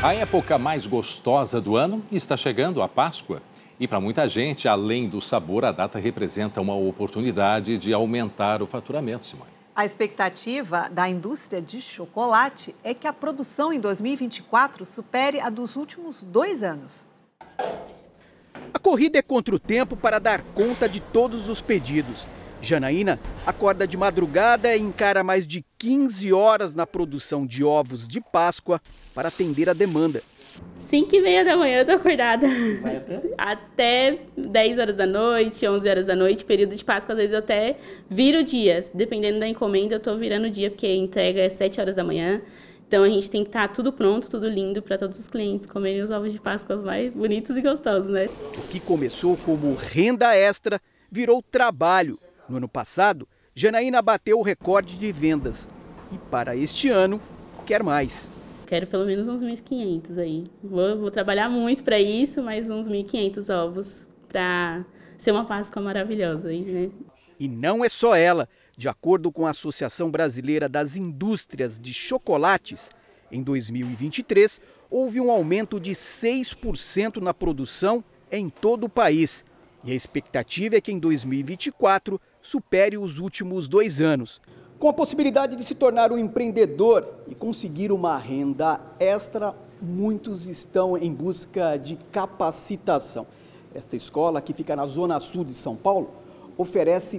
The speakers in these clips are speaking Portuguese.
A época mais gostosa do ano está chegando, a Páscoa. E para muita gente, além do sabor, a data representa uma oportunidade de aumentar o faturamento, Simone. A expectativa da indústria de chocolate é que a produção em 2024 supere a dos últimos 2 anos. A corrida é contra o tempo para dar conta de todos os pedidos. Janaína acorda de madrugada e encara mais de 15 horas na produção de ovos de Páscoa para atender a demanda. 5h30 da manhã eu tô acordada. Até 10 horas da noite, 11 horas da noite, período de Páscoa, às vezes eu até viro o dia. Dependendo da encomenda, eu tô virando o dia, porque a entrega é 7 horas da manhã. Então a gente tem que estar tudo pronto, tudo lindo para todos os clientes comerem os ovos de Páscoa mais bonitos e gostosos, né? O que começou como renda extra virou trabalho. No ano passado, Janaína bateu o recorde de vendas. E para este ano, quer mais. Quero pelo menos uns 1.500 aí. Vou trabalhar muito para isso, mas uns 1.500 ovos para ser uma Páscoa maravilhosa aí, né? E não é só ela. De acordo com a Associação Brasileira das Indústrias de Chocolates, em 2023, houve um aumento de 6% na produção em todo o país. E a expectativa é que em 2024 supere os últimos 2 anos. Com a possibilidade de se tornar um empreendedor e conseguir uma renda extra, muitos estão em busca de capacitação. Esta escola, que fica na zona sul de São Paulo, oferece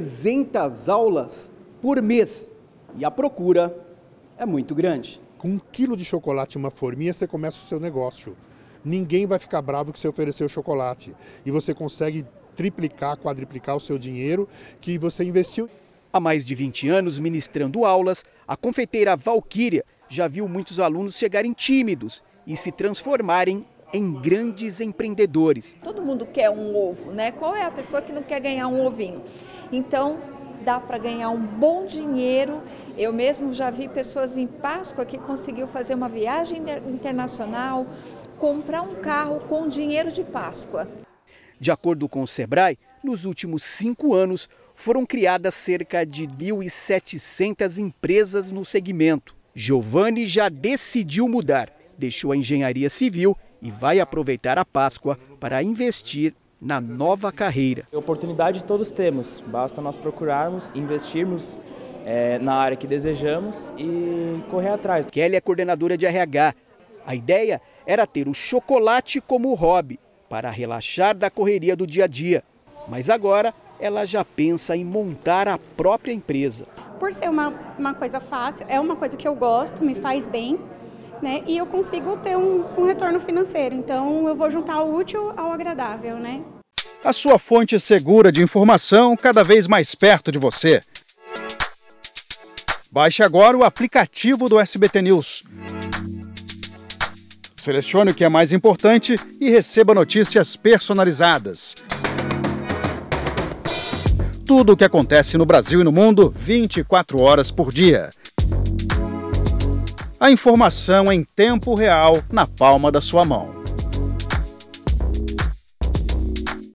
300 aulas por mês e a procura é muito grande. Com 1 quilo de chocolate e uma forminha, você começa o seu negócio. Ninguém vai ficar bravo que você ofereceu chocolate. E você consegue triplicar, quadriplicar o seu dinheiro que você investiu. Há mais de 20 anos ministrando aulas, a confeiteira Valquíria já viu muitos alunos chegarem tímidos e se transformarem em grandes empreendedores. Todo mundo quer um ovo, né? Qual é a pessoa que não quer ganhar um ovinho? Então, dá para ganhar um bom dinheiro. Eu mesmo já vi pessoas em Páscoa que conseguiu fazer uma viagem internacional, comprar um carro com dinheiro de Páscoa. De acordo com o Sebrae, nos últimos 5 anos foram criadas cerca de 1.700 empresas no segmento. Giovanni já decidiu mudar, deixou a engenharia civil e vai aproveitar a Páscoa para investir na nova carreira. Oportunidade todos temos, basta nós procurarmos, investirmos na área que desejamos e correr atrás. Kelly é coordenadora de RH. A ideia era ter o chocolate como hobby, para relaxar da correria do dia a dia. Mas agora ela já pensa em montar a própria empresa. Por ser uma coisa fácil, é uma coisa que eu gosto, me faz bem, né? E eu consigo ter um retorno financeiro. Então eu vou juntar o útil ao agradável, né? A sua fonte segura de informação cada vez mais perto de você. Baixe agora o aplicativo do SBT News. Selecione o que é mais importante e receba notícias personalizadas. Tudo o que acontece no Brasil e no mundo, 24 horas por dia. A informação em tempo real, na palma da sua mão.